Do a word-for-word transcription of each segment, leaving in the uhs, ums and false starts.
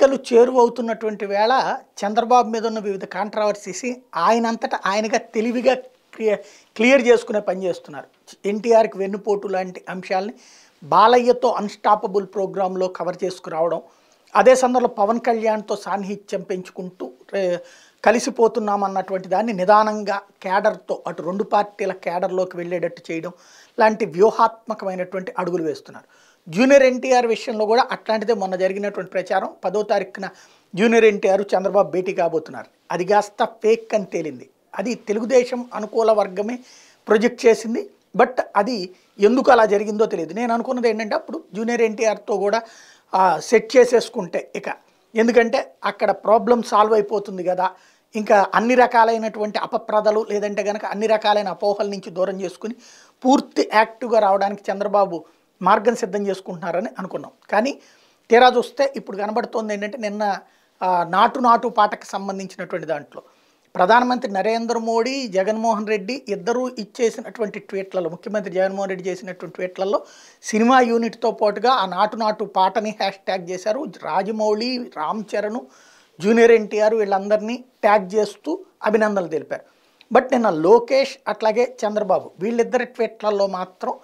ఎన్నికలు చేరువవుతున్నటువంటి వేళ చంద్రబాబు మీద ఉన్న వివిధ కాంట్రవర్సీస్ ఆయనంతటా ఆయనగా తెలివిగా క్లియర్ క్లియర్ చేసుకునే పని చేస్తున్నారు. ఎన్టీఆర్కి వెన్నుపోటు లాంటి అంశాలని బాలయ్యతో అన్స్టాపబుల్ ప్రోగ్రాంలో కవర్ చేసుకురావడం, అదే సందర్భంలో పవన్ కళ్యాణ్తో సాన్నిహిత్యం పెంచుకుంటూ కలిసిపోతున్నామన్నటువంటి దాన్ని నిదానంగా కేడర్తో అటు రెండు పార్టీల కేడర్లోకి వెళ్ళేటట్టు చేయడం లాంటి వ్యూహాత్మకమైనటువంటి అడుగులు వేస్తున్నారు. జూనియర్ ఎన్టీఆర్ విషయంలో కూడా అట్లాంటిదే మొన్న జరిగినటువంటి ప్రచారం. పదో తారీఖున జూనియర్ ఎన్టీఆర్ చంద్రబాబు భేటీ కాబోతున్నారు. అది కాస్త ఫేక్ అని తేలింది. అది తెలుగుదేశం అనుకూల వర్గమే ప్రొజెక్ట్ చేసింది. బట్ అది ఎందుకు అలా జరిగిందో తెలియదు. నేను అనుకున్నది ఏంటంటే అప్పుడు జూనియర్ ఎన్టీఆర్తో కూడా సెట్ చేసేసుకుంటే ఇక, ఎందుకంటే అక్కడ ప్రాబ్లం సాల్వ్ అయిపోతుంది కదా, ఇంకా అన్ని రకాలైనటువంటి అపప్రదలు లేదంటే కనుక అన్ని రకాలైన అపోహల నుంచి దూరం చేసుకుని పూర్తి యాక్టివ్గా రావడానికి చంద్రబాబు మార్గం సిద్ధం చేసుకుంటున్నారని అనుకున్నాం. కానీ తీరా చూస్తే ఇప్పుడు కనబడుతోంది ఏంటంటే నిన్న నాటు నాటు పాటకు సంబంధించినటువంటి దాంట్లో ప్రధానమంత్రి నరేంద్ర మోడీ, జగన్మోహన్ రెడ్డి ఇద్దరూ ఇచ్చేసినటువంటి ట్వీట్లలో, ముఖ్యమంత్రి జగన్మోహన్ రెడ్డి చేసినటువంటి ట్వీట్లలో సినిమా యూనిట్తో పాటుగా ఆ నాటు నాటు పాటని హ్యాష్ ట్యాగ్ చేశారు. రాజమౌళి, రామ్ చరణ్, జూనియర్ ఎన్టీఆర్ వీళ్ళందరినీ ట్యాగ్ చేస్తూ అభినందనలు తెలిపారు. బట్ నిన్న లోకేష్ అట్లాగే చంద్రబాబు వీళ్ళిద్దరి ట్వీట్లలో మాత్రం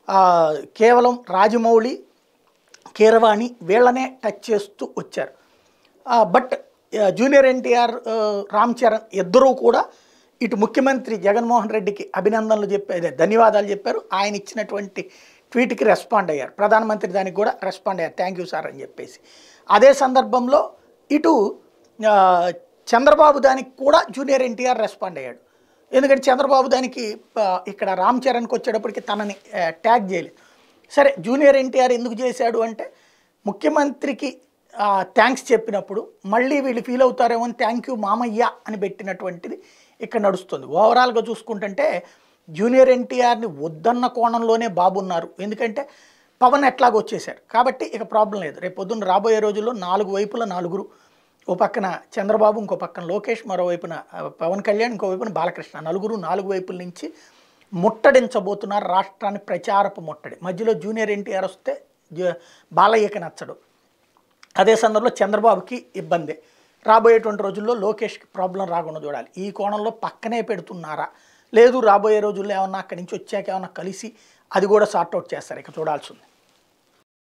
కేవలం రాజమౌళి, కీరవాణి వీళ్ళనే టచ్ చేస్తూ వచ్చారు. బట్ జూనియర్ ఎన్టీఆర్, రామ్ చరణ్ ఇద్దరూ కూడా ఇటు ముఖ్యమంత్రి జగన్మోహన్ రెడ్డికి అభినందనలు చెప్పే ధన్యవాదాలు చెప్పారు. ఆయన ఇచ్చినటువంటి ట్వీట్కి రెస్పాండ్ అయ్యారు. ప్రధానమంత్రి దానికి కూడా రెస్పాండ్ అయ్యారు, థ్యాంక్ యూ సార్ అని చెప్పేసి. అదే సందర్భంలో ఇటు చంద్రబాబు దానికి కూడా జూనియర్ ఎన్టీఆర్ రెస్పాండ్ అయ్యాడు. ఎందుకంటే చంద్రబాబు దానికి ఇక్కడ రామ్ చరణ్కి వచ్చేటప్పటికి తనని ట్యాగ్ చేయలేదు. సరే, జూనియర్ ఎన్టీఆర్ ఎందుకు చేశాడు అంటే ముఖ్యమంత్రికి థ్యాంక్స్ చెప్పినప్పుడు మళ్ళీ వీళ్ళు ఫీల్ అవుతారేమో అని థ్యాంక్ యూ మామయ్య అని పెట్టినటువంటిది ఇక్కడ నడుస్తుంది. ఓవరాల్గా చూసుకుంటుంటే జూనియర్ ఎన్టీఆర్ని వద్దన్న కోణంలోనే బాబున్నారు. ఎందుకంటే పవన్ ఎట్లాగో వచ్చేశారు కాబట్టి ఇక ప్రాబ్లం లేదు. రేపు పొద్దున్న రాబోయే రోజుల్లో నాలుగు వైపుల నలుగురు, ఓ పక్కన చంద్రబాబు, ఇంకో పక్కన లోకేష్, మరోవైపున పవన్ కళ్యాణ్, ఇంకో వైపున బాలకృష్ణ, నలుగురు నాలుగు వైపుల నుంచి ముట్టడించబోతున్నారు రాష్ట్రాన్ని. ప్రచారపు ముట్టడి మధ్యలో జూనియర్ ఎన్టీఆర్ వస్తే బాలయ్యకి నచ్చడు. అదే సందర్భంలో చంద్రబాబుకి ఇబ్బంది. రాబోయేటువంటి రోజుల్లో లోకేష్కి ప్రాబ్లం రాకుండా చూడాలి. ఈ కోణంలో పక్కనే పెడుతున్నారా, లేదు రాబోయే రోజుల్లో ఏమన్నా అక్కడి నుంచి వచ్చాక ఏమన్నా కలిసి అది కూడా సార్ట్అవుట్ చేస్తారు. ఇక చూడాల్సి ఉంది.